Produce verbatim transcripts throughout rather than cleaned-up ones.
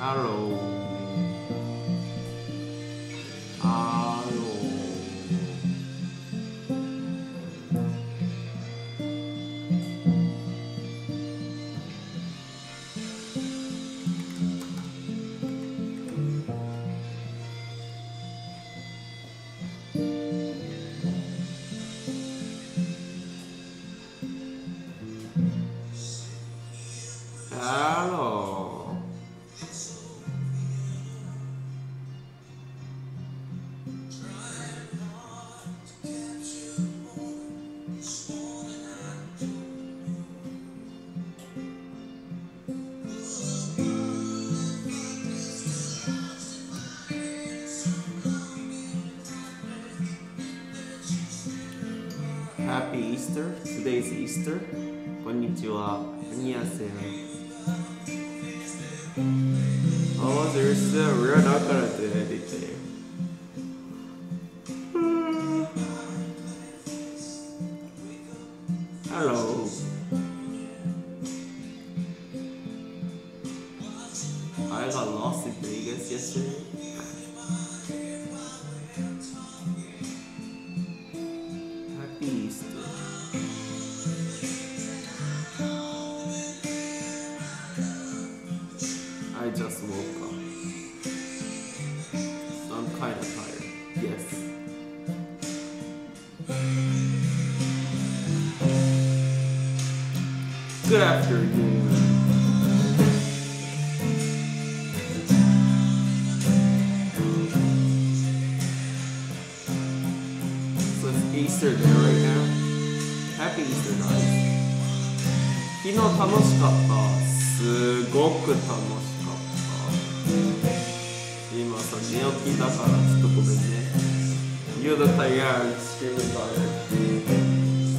Hello. Hello. Hello. Happy Easter. Today is Easter. Konnichiwa. 안녕하세요. Oh, there's a real doctor to edit there. Hello. I got lost in Vegas yesterday. Happy Easter. I just woke up. So I'm kinda tired. Yes. Good afternoon. So it's Easter day right now. Happy Easter, guys. 昨日楽しかった。すごく楽しかった。今さ、寝起きだからちょっとごめんね。You're the tired, extremely tired.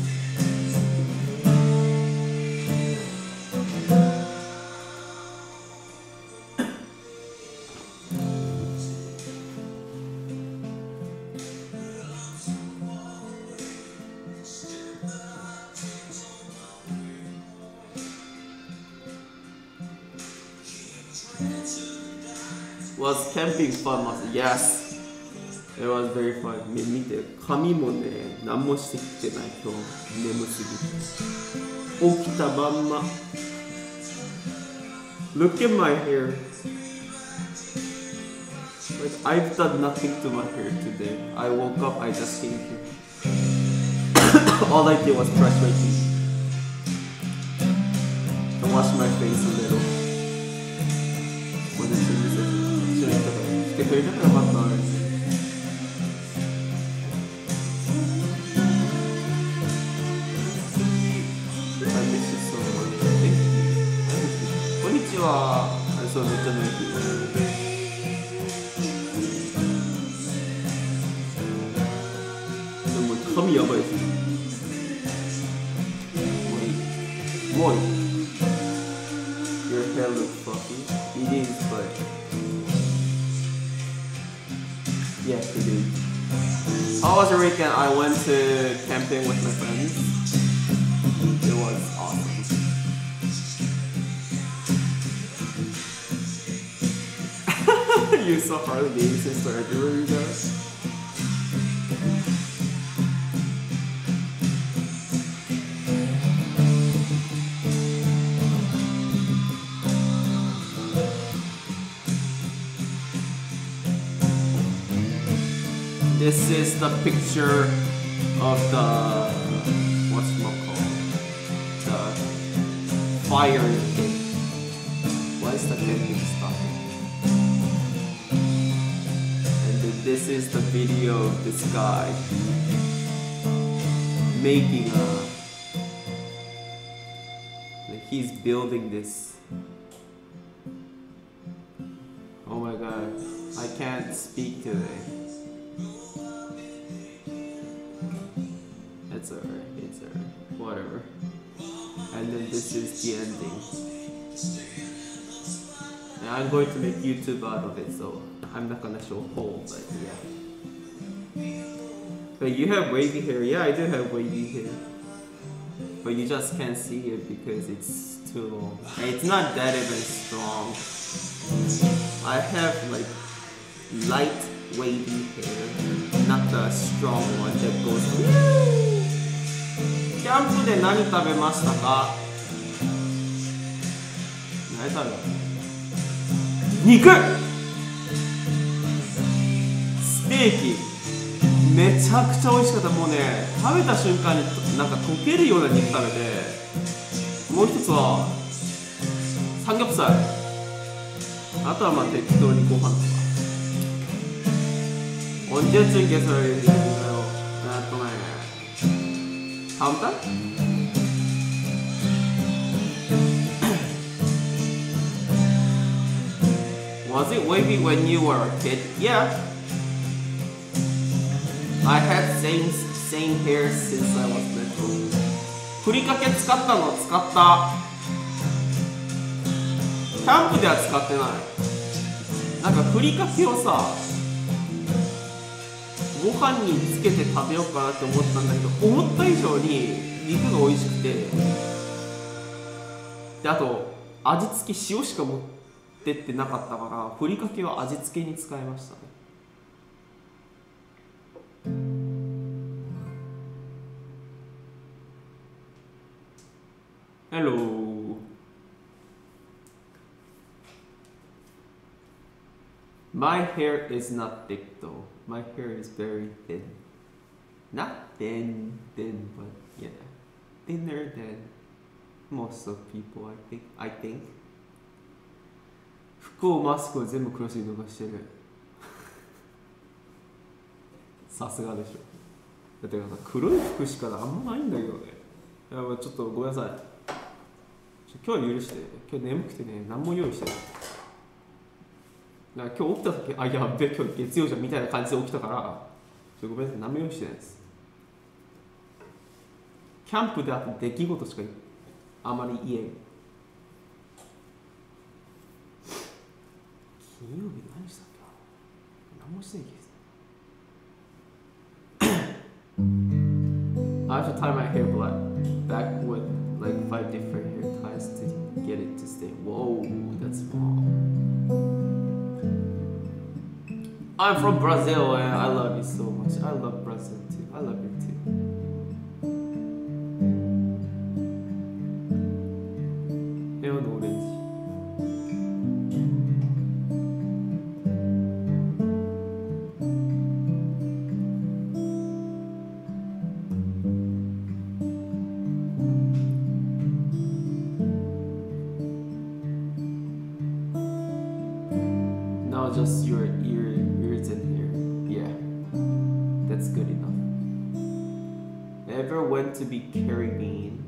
Was camping fun? Yes, it was very fun. 見て、髪もね、何もしてきてない今日。眠すぎて。起きたまんま。Look at my hair. Like I've done nothing to my hair today. I woke up, I just came here. All I did was brush my teeth. And wash my face a little. When it's来てくれたからよかった。こんにちは。あ、そうめっちゃ寝てる。でも髪やばいですね。もういい。もういい。Your hair looks fluffy. It is, but yes, it is. How was your weekend? I went to camping with my friends. It was awesome. You saw Harley Davidson Square everywhere you go. This is the picture of the, what's it called? The fire pit. Why is the camping stopping? And then this is the video of this guy making a, like he's building this. Oh my god, I can't speak today. It's alright, it's alright, whatever. And then this is the ending. And I'm going to make YouTube out of it, so I'm not gonna show whole, but yeah. But you have wavy hair. Yeah, I do have wavy hair. But you just can't see it because it's too long. It's not that even strong. I have like light wavy hair, not the strong one that goes. キャンプで何食べましたか？何食べた？肉！ステーキめちゃくちゃ美味しかった。もうね、食べた瞬間になんか溶けるような肉食べて、もう一つはサムギョプサル、あとはまあ適当にご飯とか。언제쯤 개설이 되는가요? 아, 또 네. 다음 달? Was it wavy when you were a kid? Yeah. I had same same hair since I was little. ふりかけ使ったの？使った。キャンプでは使ってない。なんかふりかけをさ、ご飯につけて食べようかなって思ったんだけど、思った以上に肉が美味しくて、であと味付け塩しか持ってってなかったから、ふりかけは味付けに使いましたね。Hello. My hair is not thick though. My hair is very thin. Not thin, thin, but yeah, thinner than most of people. I think. I think. 服をマスクを全部黒シート化してる。さすがでしょ。だって黒い服しかあんまないんだけどね。いやちょっとごめんなさい。今日は許して。今日眠くてね、何も用意してない。だから今日起きた時、あ、やべえ、今日月曜じゃんみたいな感じで起きたから、ちょっとごめんなさい、何も用意してないです。キャンプであって出来事しかあまり言えん。金曜日何したっけ？何もしてない気がする。I have to tie my hair black back with like five different hair ties to get it to stay. Whoa, that's small. I'm from Brazil and I love you so much. I love Brazil too. I love you too. Neon orange. Now just your ear ears in here. Yeah, that's good enough. Ever went to be Caribbean?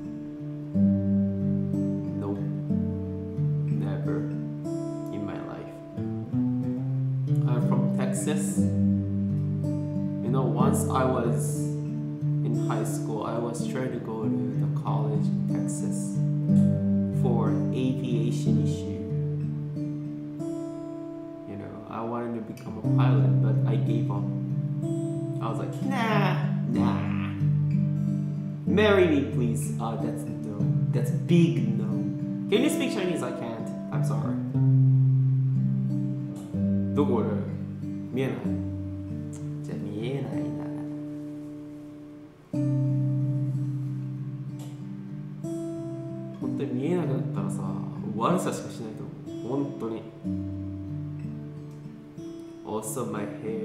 Nope, never in my life. I'm from Texas. You know, once I was in high school, I was trying to go to the college in Texas for aviation issue. I wanted to become a pilot, but I gave up. I was like, nah, nah. Marry me, please. Oh, that's no. That's big no. Can you speak Chinese? I can't. I'm sorry. どこ？見えない。じゃあ見えないな。本当に見えなくなったらさ、悪さしかしないと思う。本当に。Also my hair.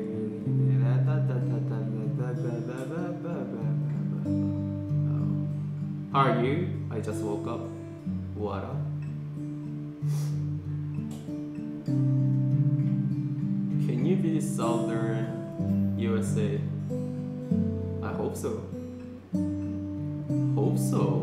How are you? I just woke up. What up? Can you be Southern U S A? I hope so. Hope so.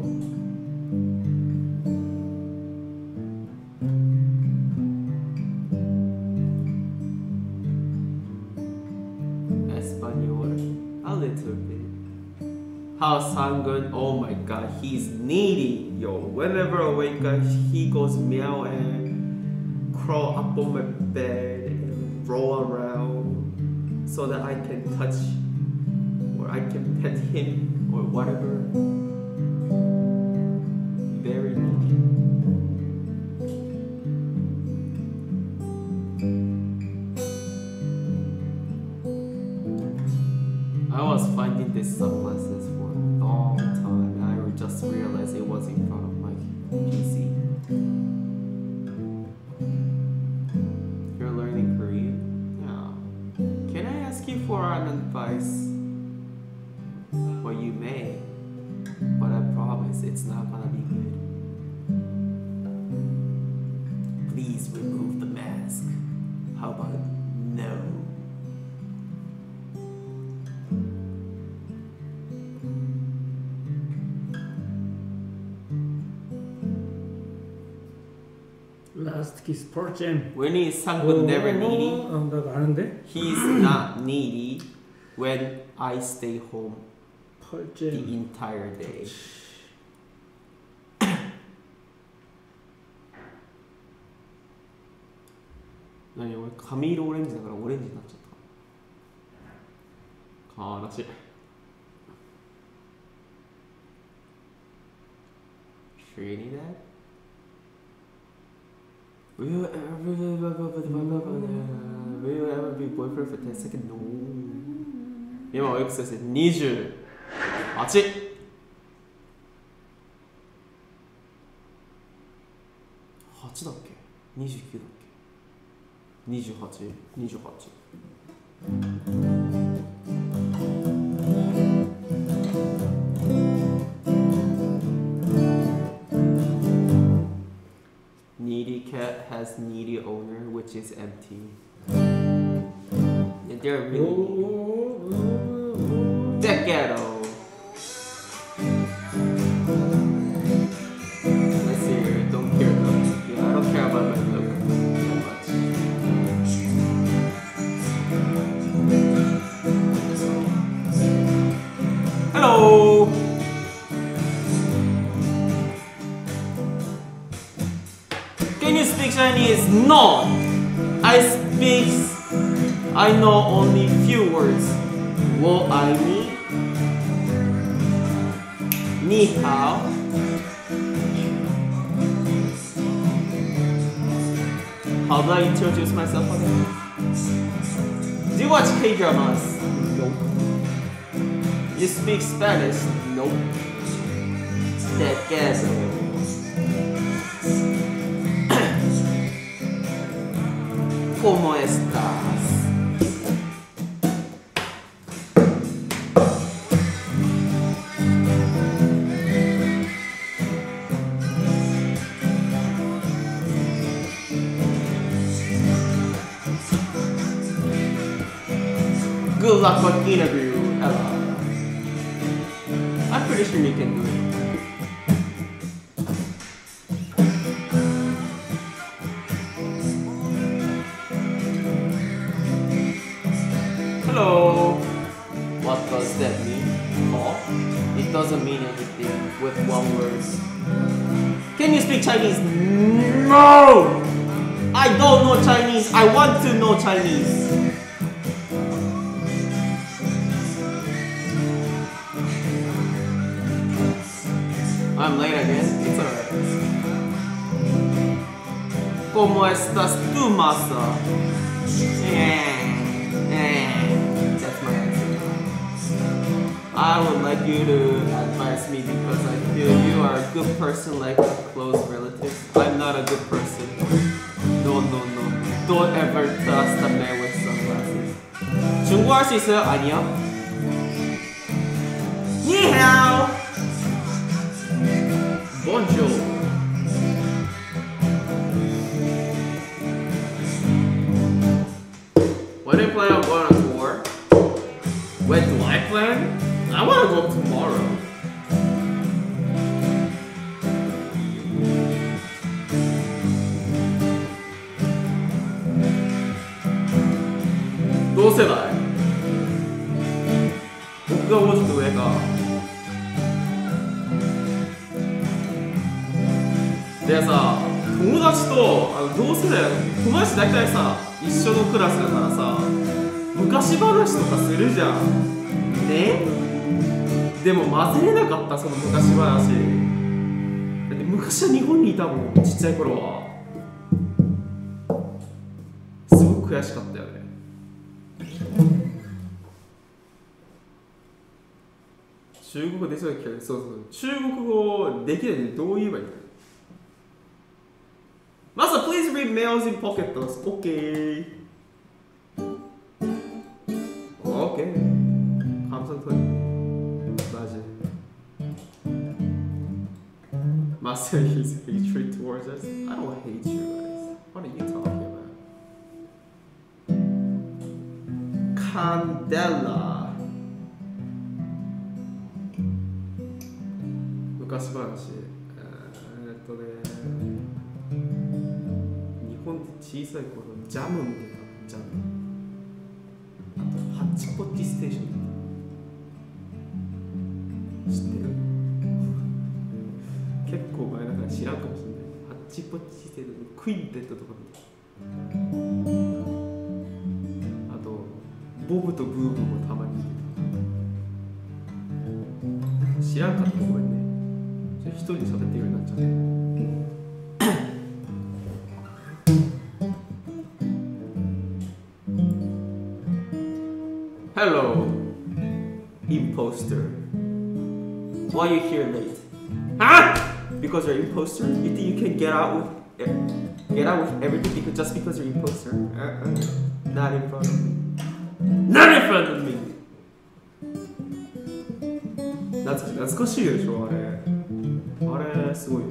A little bit. How's Sangun? Oh my god, he's needy. Yo, whenever I wake up, he goes meow and crawl up on my bed and roll around so that I can touch or I can pet him or whatever. Very needy. P C. You're learning Korean? Yeah. Can I ask you for an advice? Well, you may, but I promise it's not gonna be good. Please remove the mask. How about no? Last Kiss Pearl Jam. When is Sangwook never needy? 어, 나 아는데? He's not needy when I stay home Pearl the Jam. entire day. 아니 왜 가미로 오렌지 나가라 오렌지 나쳤다. 가라시. Trinidad? Will you ever will you ever be boyfriend for ten seconds? No.今おいくつです？にじゅうはち。はちだっけ？にじゅうきゅうだっけ？にじゅうはち、にじゅうはち。Needy cat has needy owner, which is empty. Yeah, they're really that ghetto. Let's see here. Don't care though. Yeah, I don't care about my look that much. Hello. Can you speak Chinese? No! I speak... I know only few words. Wo ai ni? Ni hao? How do I introduce myself again? Do you watch K-dramas? Nope. You speak Spanish? Nope. That ghetto. ¿Cómo estás? Good luck with interview, Ella. I'm pretty sure you can do it. Hello. What does that mean? Oh, it doesn't mean anything with one word. Can you speak Chinese? No! I don't know Chinese. I want to know Chinese. I'm late again. It's alright. ¿Cómo estás tú, masa? Yeah. That's my answer. I would like you to advise me because I feel you are a good person like a close relative. I'm not a good person. No, no, no. Don't ever trust a man with sunglasses. 중국어 할 수 있어요? 아니요. 니하오. Bonjour. When do you plan on going on tour? When do I plan? I want to go tomorrow.同世代僕がもうちょっと上かでさ、友達とあの同世代友達大体さ一緒のクラスだからさ昔話とかするじゃんね。でも混ぜれなかったその昔話だって昔は日本にいたもんちっちゃい頃はすごく悔しかったよね。中国語できそうだけどそうそう中国語できないでどう言えばいいの three males in pockets. Okay. Okay. 감성톤. 맞아. Master is hatred towards us. I don't hate you guys. What are you talking about? Candela. 昔話。えーっとね。日本で小さい頃ジャム見てた。ジャム。あとハッチポッチステーション。知ってる？結構前だから知らんかもしれない。ハッチポッチステーション、クインテットとか見てた。あとボブとブーブもたまに見てた。知らんかったごめんね。一人で喋ってるようになっちゃって。Hello, imposter. Why are you here late? Huh? Because you're an imposter? You think you can get out with get out with everything because just because you're an imposter? Uh-uh. Not in front of me. Not in front of me. 懐かしい、懐かしいでしょあれ。あれすごいね。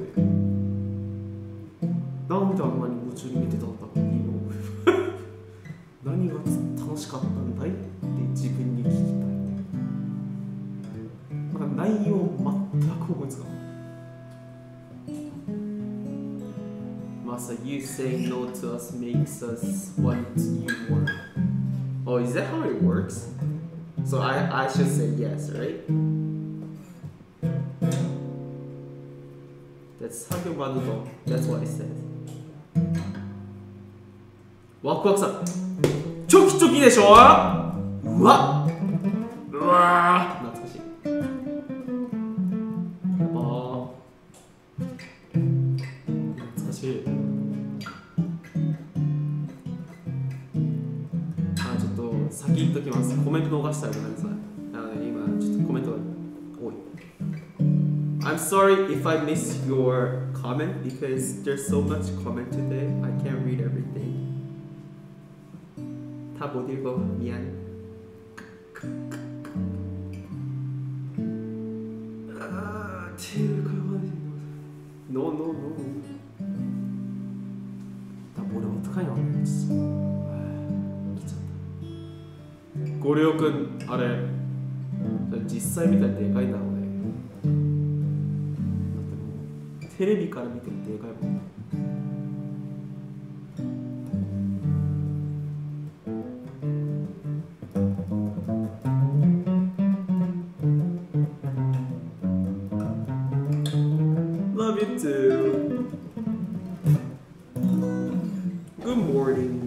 なんであんなに夢中に見てたんだろう今。何が楽しかったんだいって自分に聞きたい。なんか内容全く思いつかない。Masa, you saying no to us makes us want you more. Oh, is that how it works? So I, I should say yes, right? That's how you want to go. That's what I said. ワクワクさん。チョキチョキでしょ。うわうわ懐かしい。ああ懐かしい。あちょっと先言っときます。コメント逃したらごめんなさい。あの今ちょっとコメントが多い。I'm sorry if I missed your comment because there's so much comment today. I can't read everything. 다 못 읽어 미안. 아, no no no. 나 뭐래 어떡하냐 진짜. 아, 미쳤다. 고려군 아래. 実際見たらでかいだろうね。だってもうテレビから見てもでかいもん。Love you too. Good morning.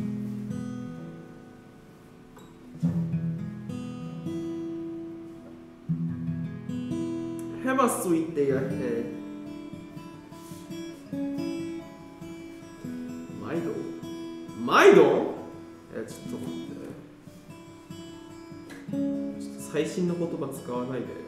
Have a sweet day ahead. Mido? Mido? え、ちょっと待って。ちょっと最新の言葉使わないで。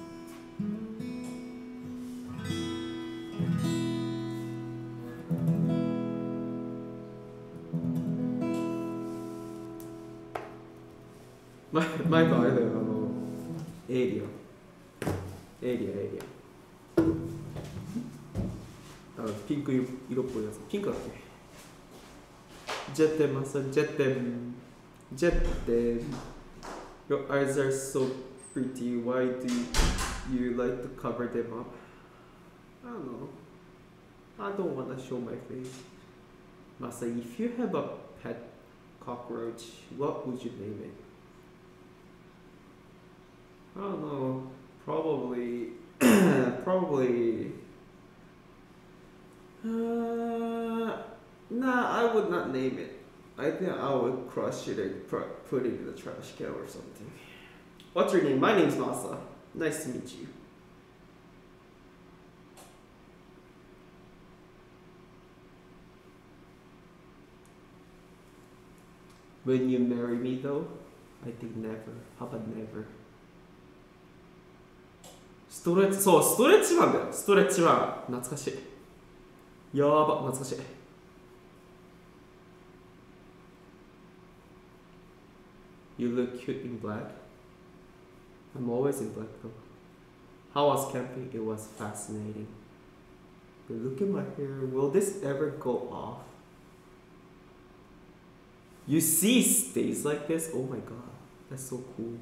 前前とあれだよ、あのエイリアンエイリアンエイリアンあのピンク色っぽいやつピンクだっけジェッテンマサジェッテンジェッテン Your eyes are so pretty why do you like to cover them up? I don't know I don't want to show my face Masa, if you have a pet cockroach what would you name it? I don't know. Probably, probably. Uh, nah, I would not name it. I think I would crush it and put it in the trash can or something. What's your name? My name's Masa. Nice to meet you. When you marry me, though, I think never. How about never? ストレッチ、そう、ストレッチマンだよ。ストレッチマン。懐かしい。やば、懐かしい。 You look cute in black. I'm always in black though. How was camping? It was fascinating. But look at my hair. Will this ever go off? You see stays like this? Oh my god. That's so cool.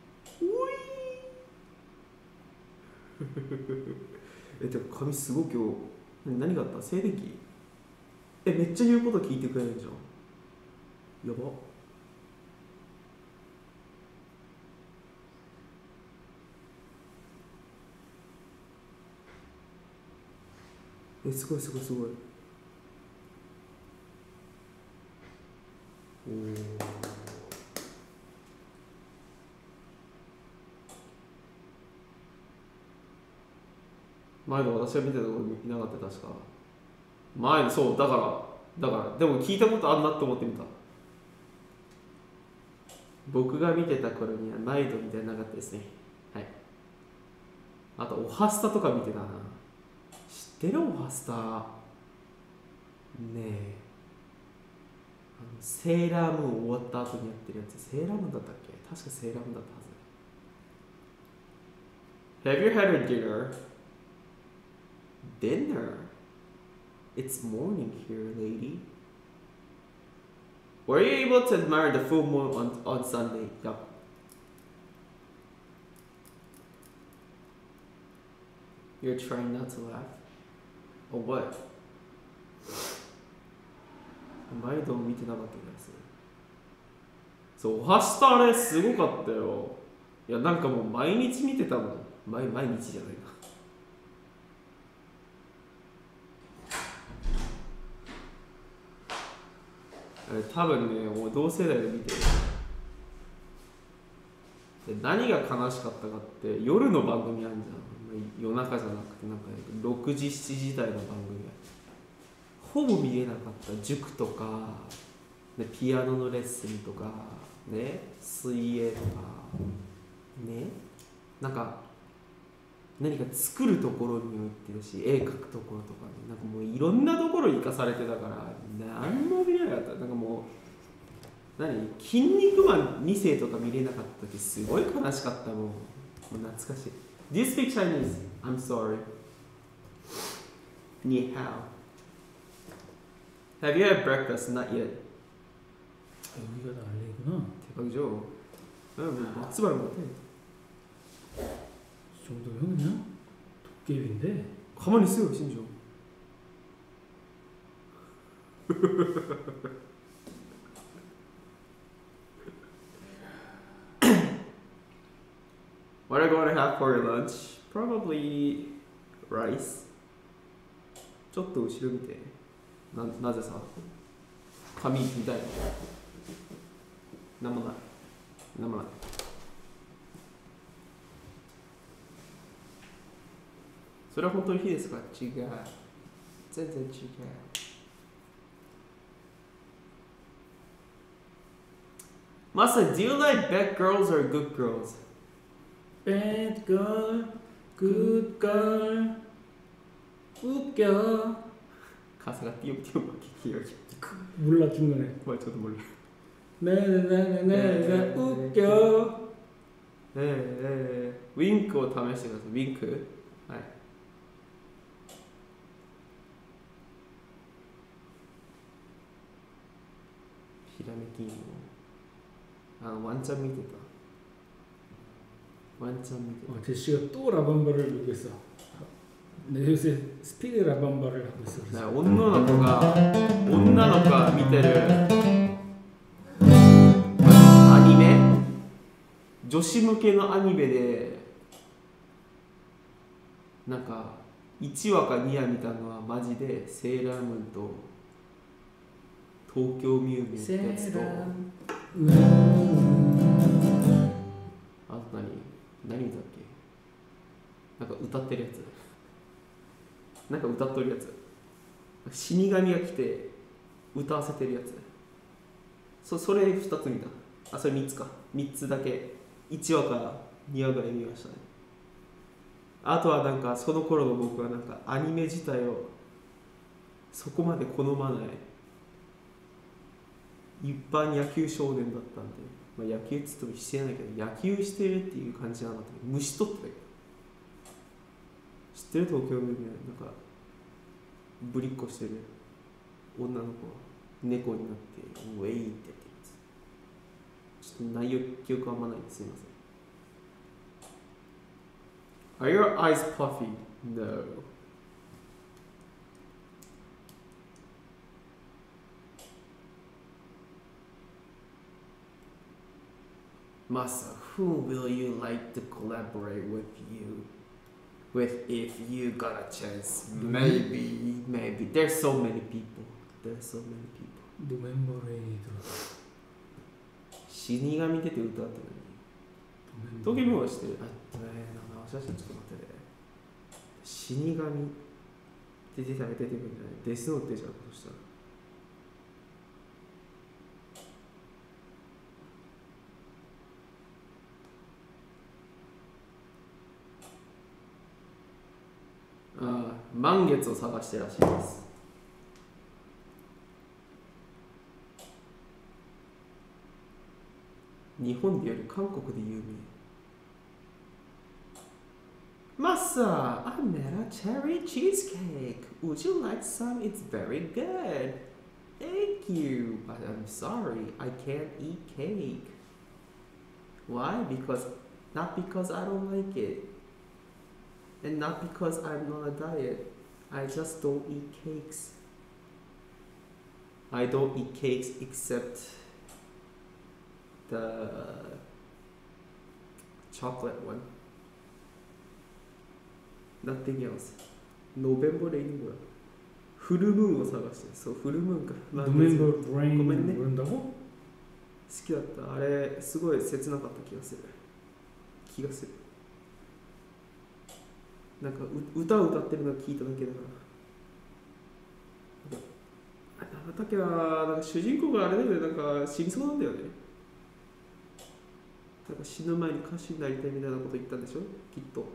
え、でも髪すごい今日何があった？静電気？え、めっちゃ言うこと聞いてくれるじゃん。やば。え、すごいすごいすごい。おー。前の私が見てたところにいなかった。確か前の、そうだからだからでも聞いたことあんなって思ってみた。僕が見てた頃にはナイトみたいななかったですね。はい。あとオハスタとか見てたな。知ってる？オハスタねえ、あのセーラームーン終わった後にやってるやつ。セーラームーンだったっけ？確かセーラームーンだったはず。Have you had a dinner? Dinner? It's morning here, lady. Were you able to admire the full moon on, on Sunday? Yup. You're trying not to laugh? Or what? 前度見てなかった気がする。そう、オハスタあれすごかったよ。いや、なんかもう毎日見てたもん。毎, 毎日じゃないな。多分ね、もう同世代で見てる。で何が悲しかったかって夜の番組あるじゃん。夜中じゃなくてなんかろくじしちじ台の番組がほぼ見れなかった。塾とか、ね、ピアノのレッスンとか、ね、水泳とかね、なんか何か作るところにも行ってるし、絵描くところとか、ね、なんかもういろんなところに行かされてたから何も見れなかった。なんかもう何筋肉マンに世とか見れなかった時すごい悲しかったもん。もう懐かしい。Do you speak Chinese? I'm sorry. にハオ。Have you had breakfast? Not yet. 여기가 난리구나. 대박이죠. 막스바른 것 같아. 이 정도면 그냥 도깨비인데. 가만히 있어요, 심지어. What are you going to have for your lunch? Probably rice. ちょっと後ろ見て。な, なぜさ髪見たいの？なんもない。なんもない。それは本当に火ですか？違う。全然違う。マサ、do you like bad girls or good girls? Bad girl, good girl. 웃겨. 가사가 띄엄띄엄 기억이. 몰라 중간에. 뭐 저도 몰라. 네네네네 웃겨. 네네. 윙크を試してください。ウィンク。はい。ひらめきあのワンチャン見てた。ワンチャン見てた。 어, 제시가 또 라밤바를 누고 있어. 내 요새 스피드 라밤바를 하고 있어. 네, 女の子が女の子が見てるアニメ、女子向けのアニメでなんかいちわかにわ見たのはマジでセーラームーンと東京ミューミューってやつと、あと何何見たっけ？なんか歌ってるやつ、なんか歌っとるやつ、死神が来て歌わせてるやつ、そ, それふたつ見た。あ、それみっつか。みっつだけいちわかにわぐらい見ましたね。あとはなんかその頃の僕はなんかアニメ自体をそこまで好まない一般野球少年だったんで、 まあ、野球っつってもしてないけど、野球してるっていう感じじゃなかったけど、虫取ってたけど。知ってる？東京のなんかぶりっこしてる女の子は猫になってウェイってやってるやつ。ちょっと内容記憶あんまないんですいません。Are your eyes puffy? No. Masa, who will you like to collaborate with you?With if you got a chance, maybe, maybe. There's so many people. There's so many people. ドメンバレイド。 死神出て歌って何？東京もしてる。あっとね、名前忘れちゃった。ちょっと待ってね。死神って出たら出てくるんじゃない？デスノート出ちゃうことしたら。ああ、満月を探してらっしゃいます。日本でより韓国で有名。Masa, I made a cherry cheesecake. Would you like some? It's very good. Thank you. But I'm sorry, I can't eat cake. Why? Because, not because I don't like it.And not because I'm on a diet. I just don't eat cakes. I don't eat cakes except the chocolate one. Nothing else. ノベンバレイングはフルムーンを探してそうフルムーンか。 ドメンバレインごめんね。 好好きだった。あれすごい切なかった気がする。気がする。なんか歌を歌ってるのを聞いただけだから。なんだっけな、なんか主人公があれだよね、なんか死にそうなんだよね。なんか死ぬ前に歌手になりたいみたいなこと言ったんでしょ、きっと。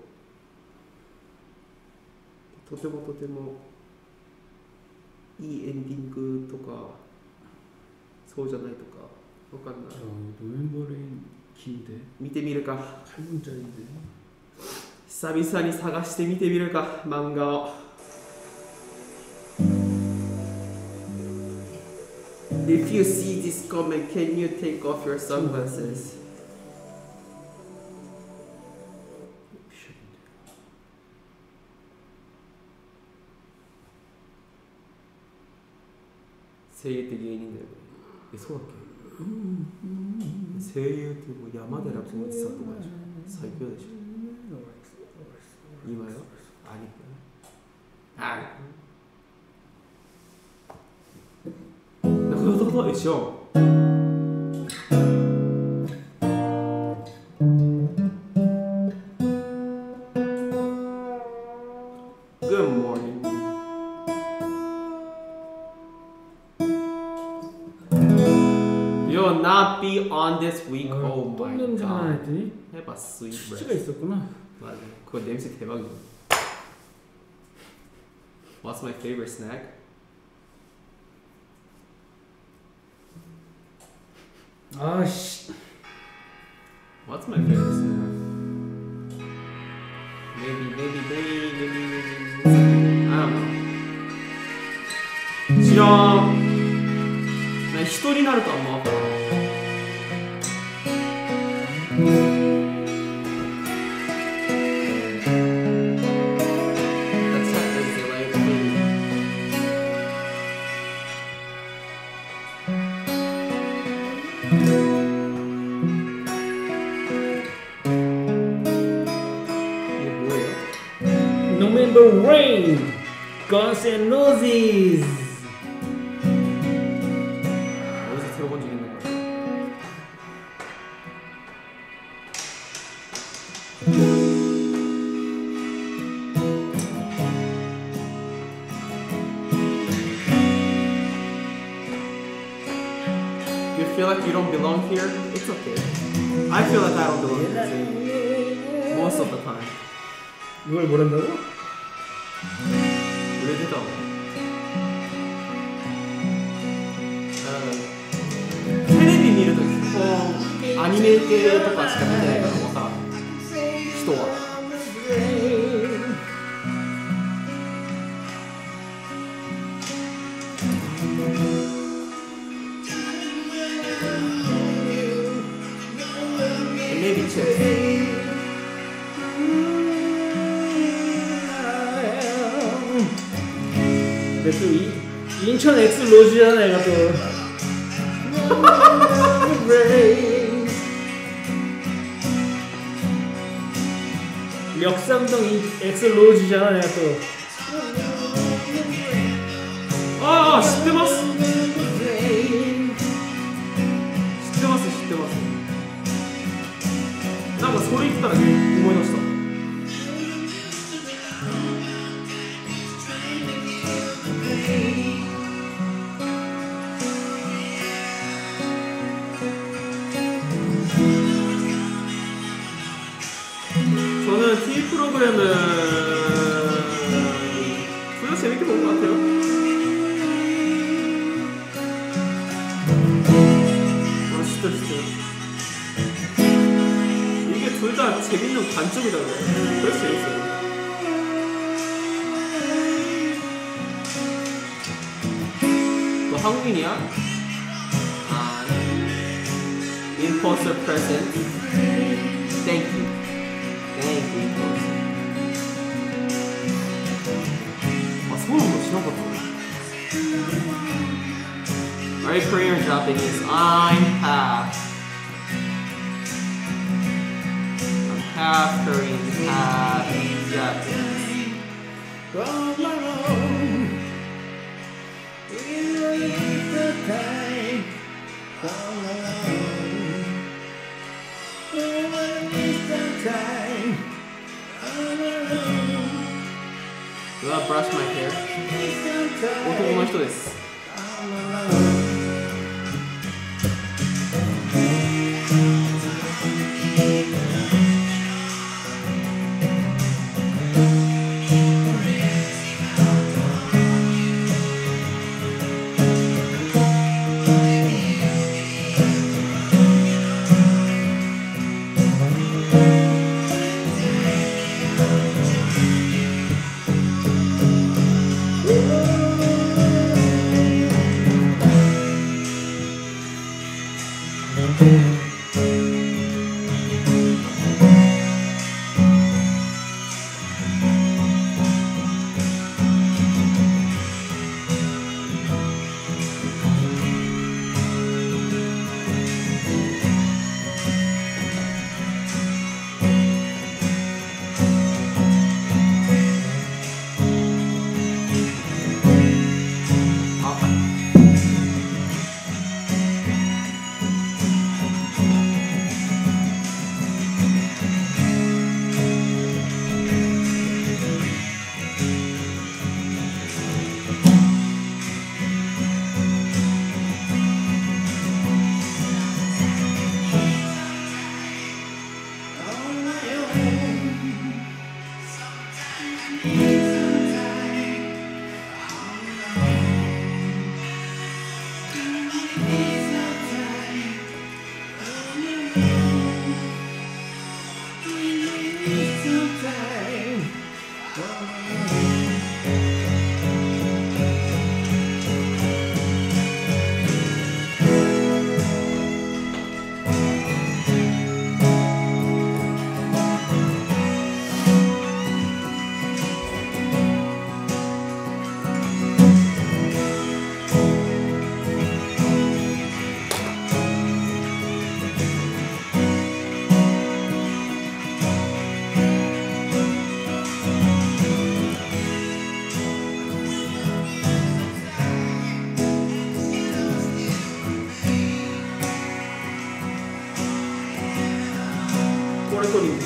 とてもとてもいいエンディングとか、そうじゃないとか、わかんない。 ドメンバレイン聞いて。 見てみるか。 見ちゃいいで。 久々に探してみてみるか、漫画を。If you see this comment, can you take off your sunglasses? 声優って芸人だよね。え、そうだっけ？声優ってもう山寺宏一さんとかでしょ。最強でしょ。今よ。ありはい。なるほどでしょ。Good morning. You'll not be on this week. Oh my god. Have a sweet rest. まあね、これ電子手羽元。What's my favorite snack? Ah, shit. What's my favorite snack? Maybe, maybe, maybe, maybe, maybe. I don't know. 知らん。ね、人になるとは思わんから。 November Rain, Guns N' Roses. 어디서 들어본 적 있는 거야? You feel like you don't belong here? It's okay. I feel like I don't belong here too. Most of the time. 이걸 뭐란다고? 왜 되더라고? 텔레비 見ると基本アニメ系とかしか見てないから分からん人は。Maybe chips. 別に인천엑스 로즈잖아요, 또. 역삼동 엑스 로즈잖아요, 또. 아, 知ってます。知ってます、知ってます。なんかそれ言ったら思い出した。저는 T 프로그램은 둘 다 재밌게 본 것 같아요. 아, 진짜 진짜 이게 둘 다 재밌는 관점이다 그래. 그래서 재밌어요. 너 한국인이야? 아, Imposter present. Thank you. Thank you. 아, 소름 뭐 지난 것도 몰라. Are you Korean or Japanese? I'm half. I'm half Korean, half Japanese. All alone, in the time, all alone, in the time, all alone. Do I brush my hair? 男の人です。これ取りに行く。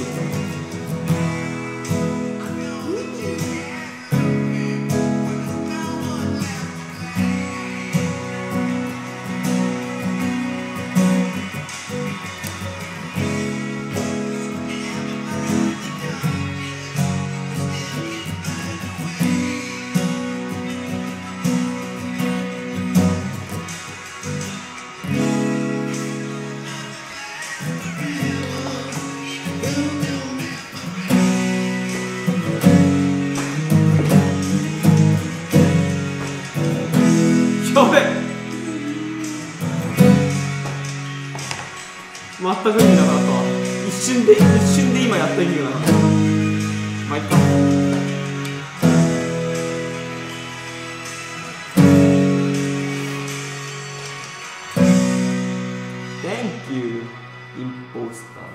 全く意味なかったわ。一瞬で一瞬で今やった意味がなかった。まあいっか。Thank you, imposter.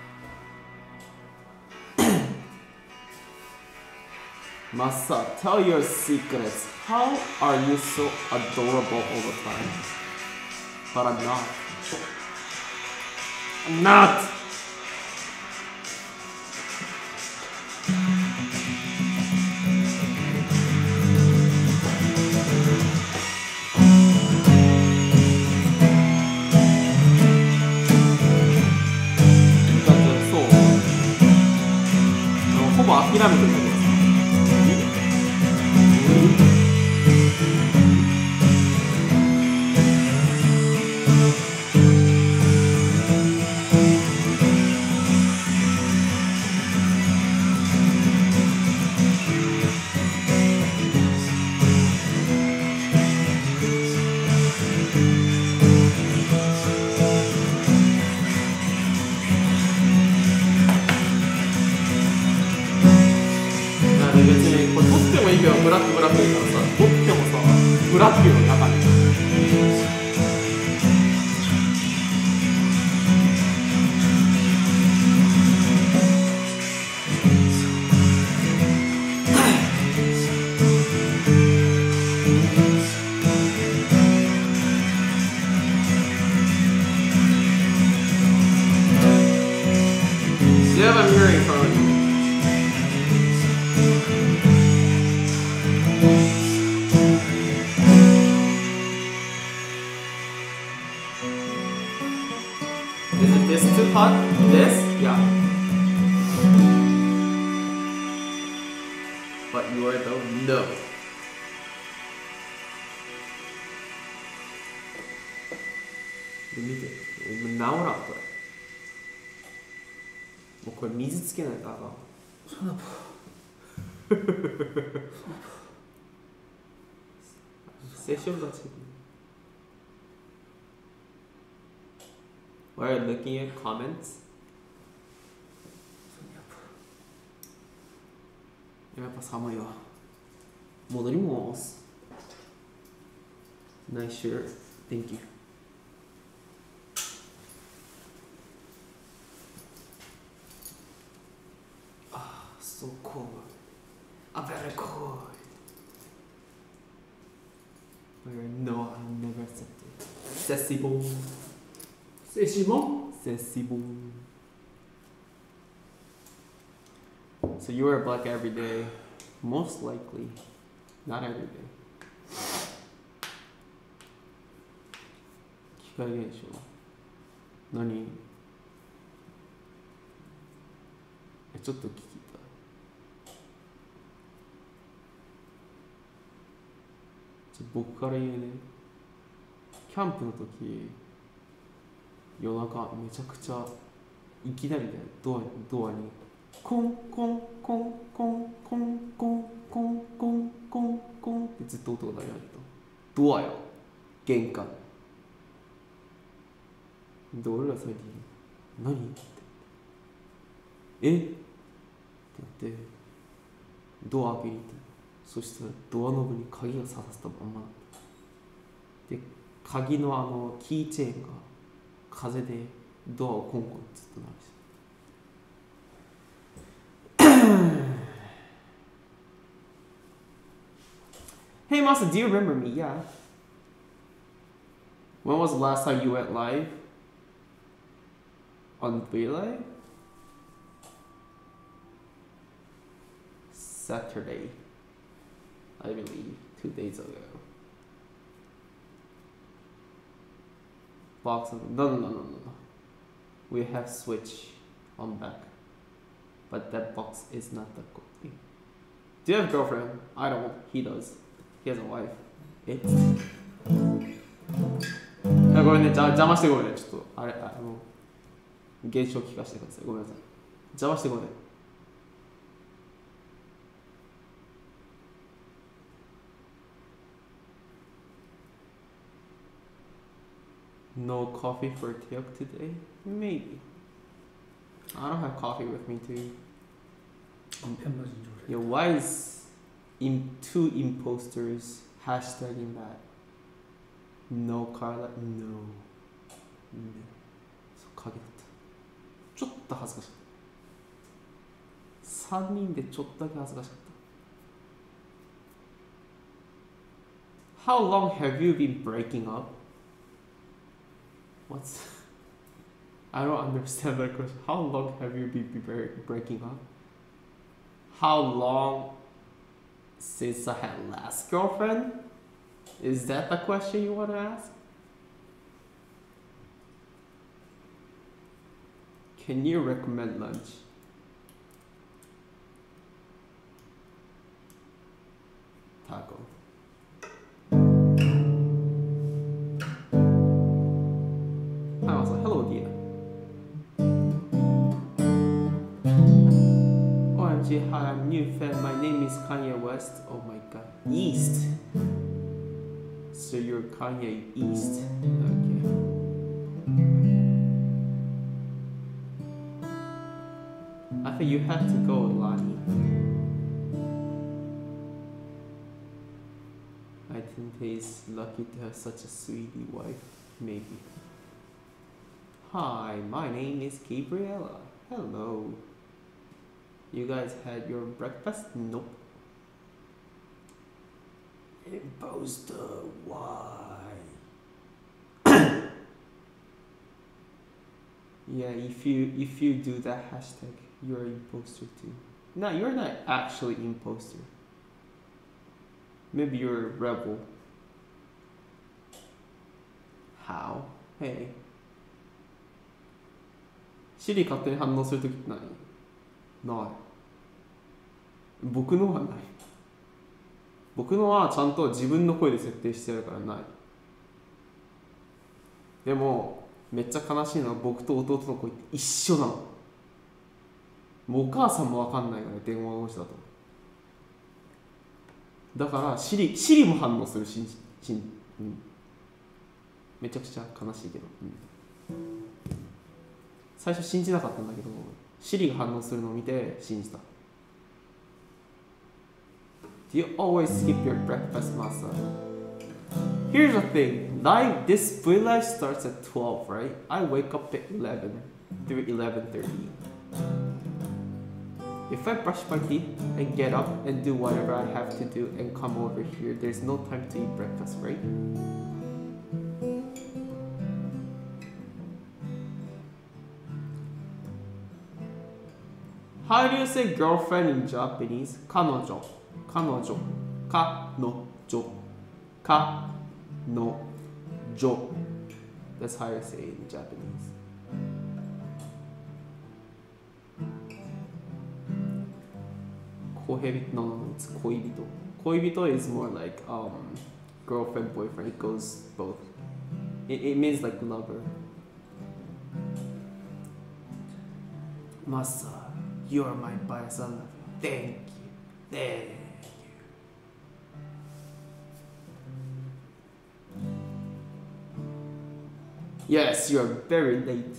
Masa, tell your secrets. How are you so adorable all the time? But I'm not. I'm not! Why are you looking at comments? やっぱ寒いわ。戻ります。Nice shirt. Thank you. Ah, so cold. Ah, very cold. No, I'll never accept it. C'est bon. C'est si bon? C'est si bon. So you wear black every day, most likely, not every day. 機械現象。何？え、ちょっと聞きたい。ちょ僕から言うね。キャンプの時、夜中めちゃくちゃいきなりだよ、ドアドアに。コンコンコンコンコンコンコンコンコンコンってずっと音が鳴り始めた。ドアよ、玄関で俺ら最近何ってえって言ってドア開けに行った。そしたらドアノブに鍵が刺さったまんまで、鍵のあのキーチェーンが風でドアをコンコンずっと鳴らして。Hey Masa, do you remember me? Yeah. When was the last time you went live? On Relay? Saturday, I believe, two days ago. Box of no no no no no no. We have Switch on back, but that box is not the good thing. Do you have a girlfriend? I don't. He does. He has a wife. It's. いやごめんね、じゃ邪魔してごめんね、ちょっとあれあの現象聞かせてください。ごめんなさい。邪魔してごめんね。 No coffee for Teok today? Maybe. I don't have coffee with me too. Yo, why is in two imposters hashtagging that? No Carla? No. No. そう影だった。ちょっと恥ずかしかった。さんにんでちょっとだけ恥ずかしかった。How long have you been breaking up? What's... I don't understand that question. How long have you been breaking up? How long since I had last girlfriend? Is that the question you want to ask? Can you recommend lunch? Taco. I was like, hello, Dia. O M G, hi, I'm new fan. My name is Kanye West. Oh my god. East. So you're Kanye East. Okay. I think you had to go, Lani. I think he's lucky to have such a sweetie wife. Maybe. Hi, my name is Gabriella. Hello. You guys had your breakfast? Nope. Imposter, why? Yeah, if you if you do that hashtag, you're an imposter too. No, you're not actually imposter. Maybe you're a rebel. How? Hey. シリ勝手に反応するときって何？ない。僕のはない。僕のはちゃんと自分の声で設定してるからない。でもめっちゃ悲しいのは僕と弟の声って一緒なの。もうお母さんも分かんないから電話越しだと。だからシリ、シリも反応するし、し、うん、めちゃくちゃ悲しいけど、うん、最初信じなかったんだけどシリが反応するのを見て信じた。Do you always skip your breakfast, Masa? Here's the thing, live, this V Live starts at twelve, right? I wake up at eleven, through eleven thirty. If I brush my teeth and get up and do whatever I have to do and come over here, there's no time to eat breakfast, right? How do you say girlfriend in Japanese? 彼女、彼女、彼女、彼女. That's how you say it in Japanese. Kohebito, no, no, it's koibito. Koibito is more like um, girlfriend, boyfriend. It goes both. It, it means like lover. Masa, you are my bias. I love you. Thank you. Thank you. Yes, you are very late.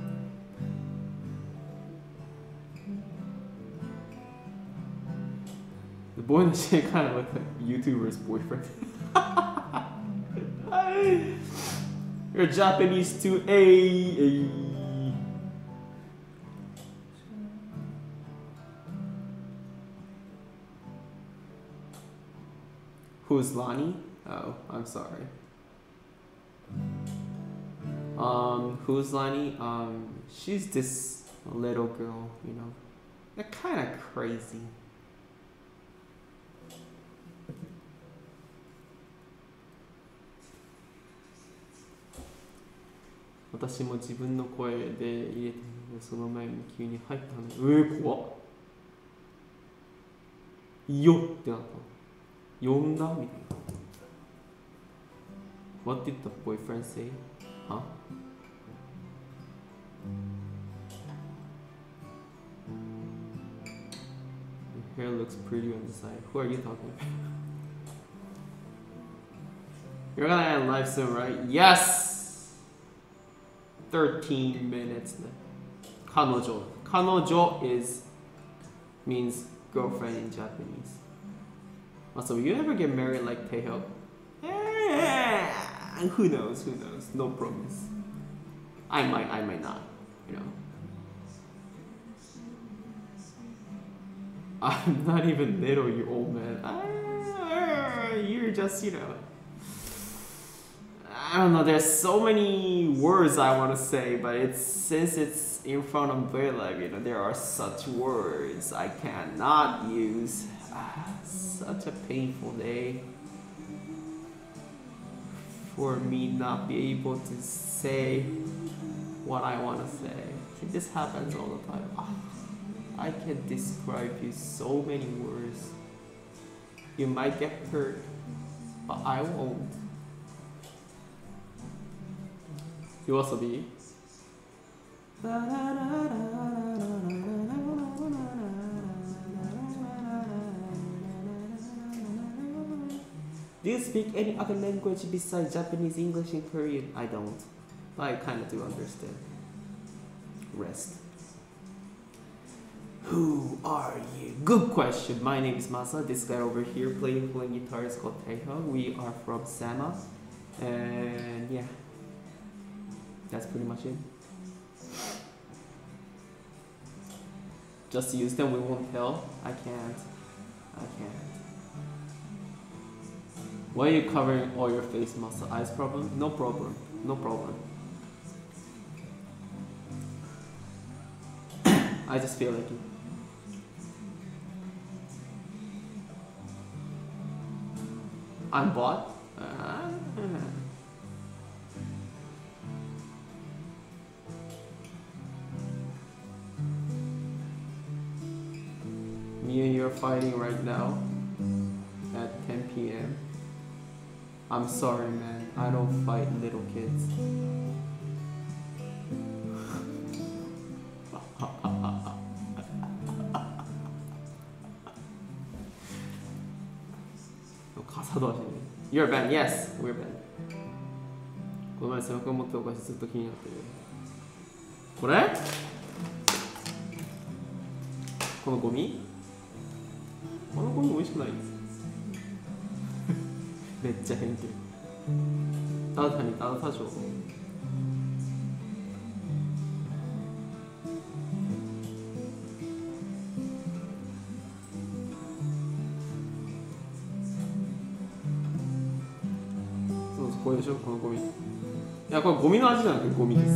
The boy in the shade kind of looked like a YouTuber's boyfriend. You're Japanese too, a. Who's Lani? Oh, I'm sorry. Um, who's Lani? Um, she's this little girl, you know. They're kind of crazy. I 私も自分の声で入れてみる。その前に急に入ったの。えー、怖っ。よってなった。呼んだみたいな。What did the boyfriend say? Huh? Your hair looks pretty on the side. Who are you talking about? You're gonna end live soon, right? Yes! thirteen minutes. Kanojo. Kanojo is means girlfriend in Japanese. Also, will you ever get married like Taehyuk? Eh, who knows? Who knows? No promise. I might. I might not. You know. I'm not even little, you old man. Ah, you're just, you know. I don't know. There's so many words I want to say, but it's since it's in front of Bella, you know, there are such words I cannot use. Ah, such a painful day for me not be able to say what I want to say. This happens all the time. Ah. I can describe you so many words. You might get hurt, but I won't. You also be. Do you speak any other language besides Japanese, English, and Korean? I don't, but I kind of do understand. Rest. Who are you? Good question. My name is Masa. This guy over here playing playing guitar is called Taehyuk. We are from Sama, and yeah, that's pretty much it. Just use them. We won't tell. I can't. I can't. Why are you covering all your face, Masa? Eyes problem? No problem. No problem. I just feel like it. I'm bought. Uh, Me and you are fighting right now at ten P M I'm sorry, man. I don't fight little kids. You're a band, yes, we're a band. この前背中持ってお菓子ずっと気になってる。これ？このゴミ？このゴミ美味しくない？めっちゃ偏見。ただ単にただ多少。これでしょ、このゴミ。いや、これゴミの味じゃなくてゴミです。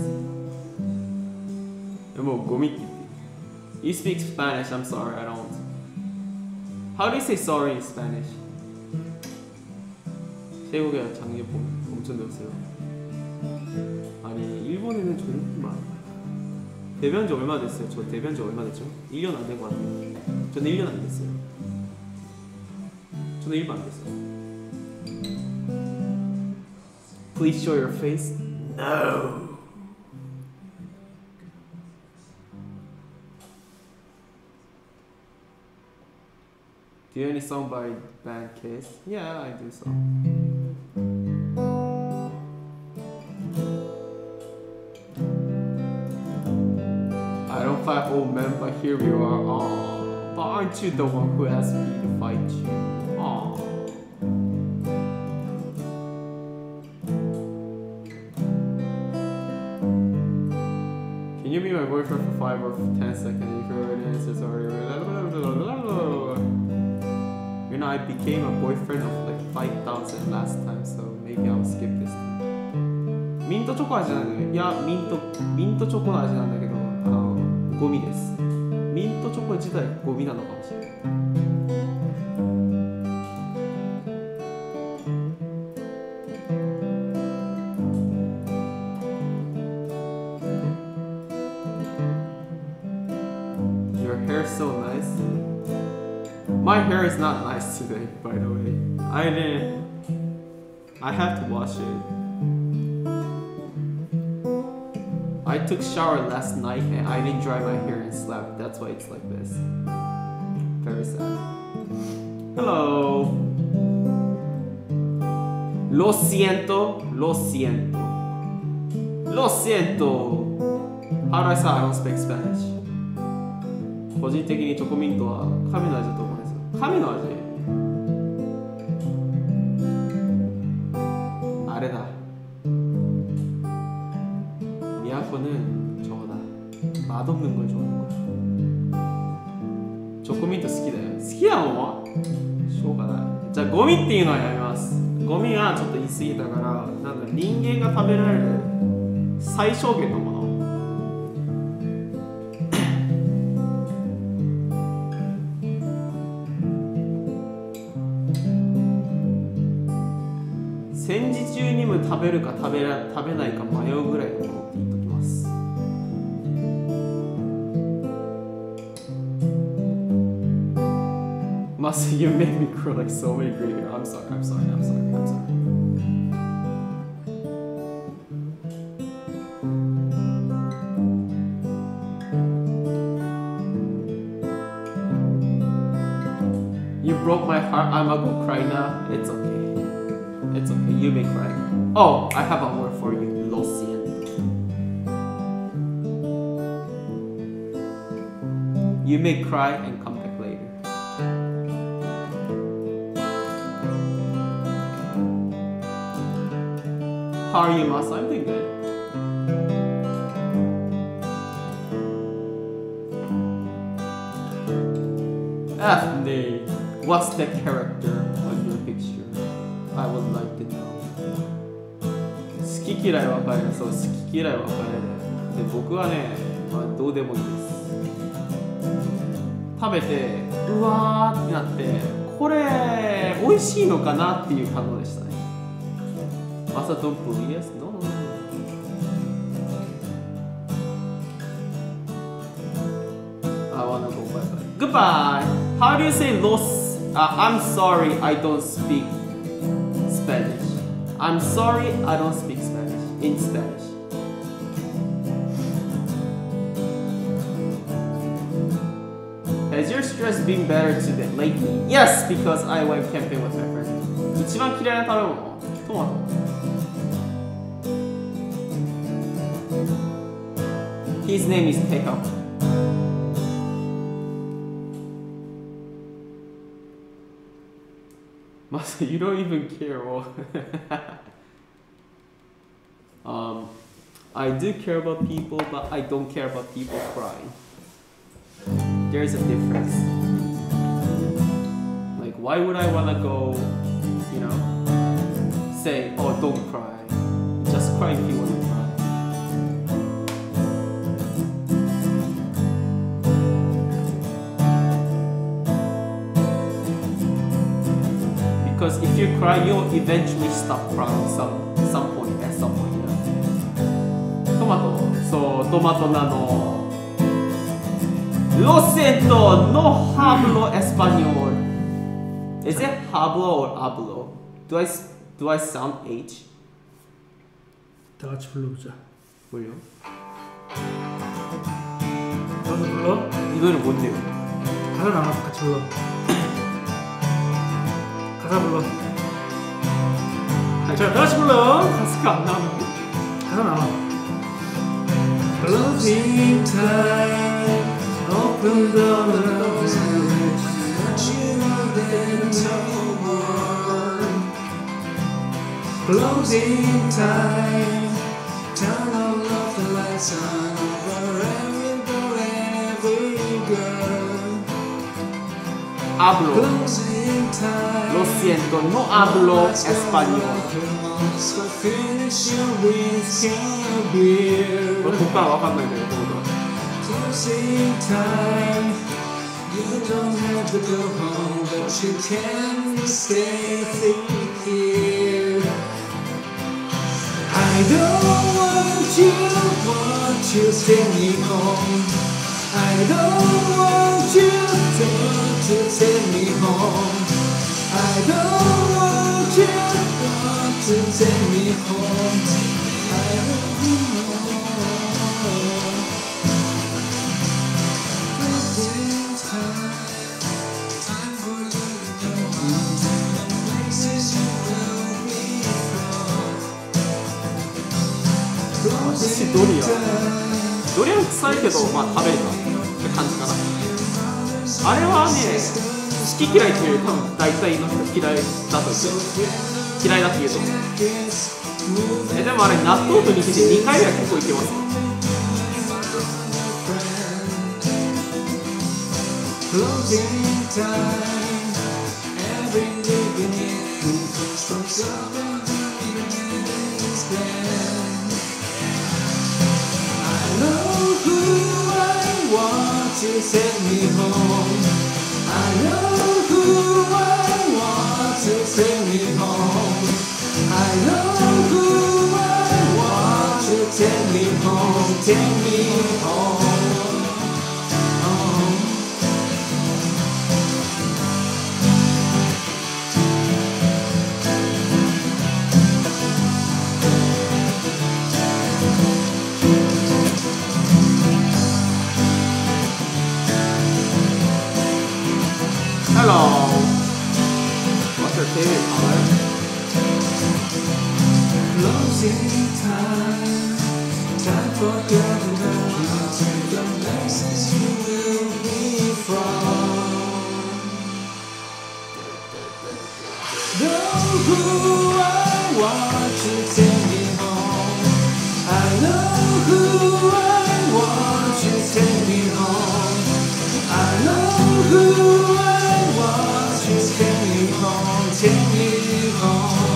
もうゴミって言って。You speak Spanish, I'm sorry, I don't. How do you say sorry in Spanish? 태국에 작년 봄 엄청 더웠어요. 아니, 일본에는 저렇게 많아. 데뷔한 지 얼마 됐어요? 저 데뷔한 지 얼마 됐죠? 일 년 안 된 것 같아요. 저는 일 년 안 됐어요. 저는 일 년 안 됐어요. Please show your face. No. Do you have any song by band Kiss? Yeah, I do so. I don't fight old men, but here we are. Aww. But aren't you the one who asked me to fight you? Aww. Can you be my boyfriend for five or ten seconds? If you're already answered, sorry. You know, I became a boyfriend of like five thousand last time, so maybe I'll skip this time. ミントチョコ味なんだけど、いや、ミント、ミントチョコの味なんだけど、あの、ゴミです。ミントチョコ自体ゴミなのかもしれない。So nice. My hair is not nice today, by the way. I didn't. I have to wash it. I took shower last night and I didn't dry my hair and slept. That's why it's like this. Very sad. Hello. Lo siento. Lo siento. Lo siento. How do I say I don't speak Spanish? 個人的にチョコミントは神の味だと思うんですよ。神の味。あれだ。미야코는 저거다. 맛없는 걸 좋아하는 거야. 초코민트 好きだよ. 好きなの?しょうがない。じゃあゴミっていうのはやめます。ゴミはちょっと言い過ぎたから、なんか人間が食べられる最小限のもの。戦時中にも食べるか食べら食べないか迷うぐらいのものって言っときます。Must you made me grow like so many gray hair. I'm sorry, I'm sorry, I'm sorry, I'm sorry. You broke my heart. I'm gonna go cry now. It's okay. It's okay, you may cry. Oh, I have a word for you. Lo siento. You may cry and come back later. How are you, Masa? I'm doing good. F D. What's the character on your picture? I would like to know. 好き嫌い分かれる。そう、好き嫌い分かれる。で、僕はね、まあ、どうでもいいです。食べて、うわーってなって、これ、美味しいのかなっていう反応でしたね。マサトップ、Yes? No, no, no. I wanna go bye bye. Goodbye! How do you say los? Uh, I'm sorry, I don't speak Spanish. I'm sorry, I don't speak Spanish. In Spanish. Has your stress been better today lately? Yes, because I went camping with my friend. 一番嫌いな食べ物? トマト. His name is Pekka. Masa, you don't even care. um, I do care about people, but I don't care about people crying. There's a difference. Like, why would I wanna go, you know, say, oh, don't cry. Just cry if you wanna cry. Because if you cry, you'll eventually stop crying some some point at some point. Yeah. Tomato. So tomato nano. Lo siento, no hablo español. Is it hablo or hablo? Do I do I sound H? 다 같이 불러보자. 뭘요? 나도 불러? 이거는 뭔데요? 가사 나와서 같이 불러. 가사 불러. 자, 다 같이 불러. 가사가 안 나오는데? 가사 나와. Closing time, open the doors, let you into the world. Closing time, turn off the lights on over every door and every girl. Hablo. Closing time. Lo siento, no hablo español. 너 독가 와봤나요? Closing time. You don't have to go home, but you can stay here. I don't want you, want you take me home. I don't want you, want you take me home. I don't want you, want to take me home. I don't know. Closing time, time for you to go home. Places you will be from. 私ドリアンドリアン臭いけどまあ食べれたって感じかな。あれはね好き嫌いっていうより多分大体の人嫌いだと言う嫌いだって言うと思う。えでもあれ納豆と似ててにかいは結構いけますよ。 To send me home, I know who I want to send me home. I know who I want to send me home, take me home. home. Hello. What's your favorite color? Closing time, time for you to know the places you will be from. Know who I want to take me home. I know who I want to take me home. I know who I want to take me home, take me home.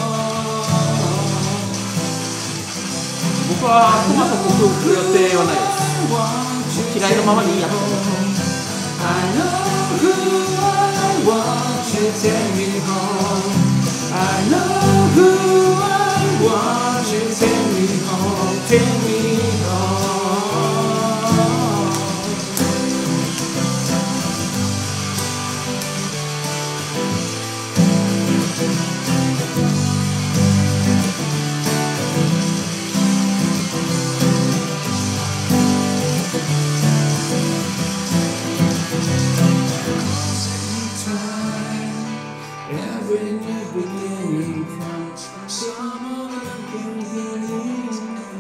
僕はトマト克服予定はないです。嫌いなままでいいやと思う。 I know who I want to take me home. I know who I want to take me home, take me home. Every new beginning comes some beginning.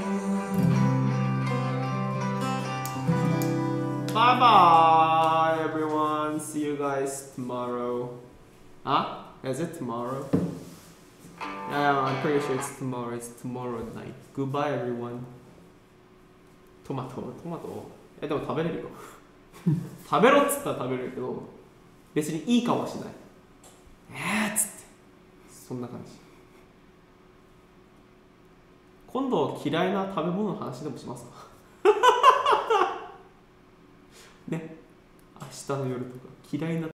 Bye bye everyone. See you guys tomorrow. Huh? Is it tomorrow? Yeah, I'm pretty sure it's tomorrow. It's tomorrow night. Goodbye everyone. トマトトマトえでも食べれるよ食べろっつったら食べれるけど別にいい顔はしないえーっつってそんな感じ。今度嫌いな食べ物の話でもしますかね、明日の夜とか嫌いな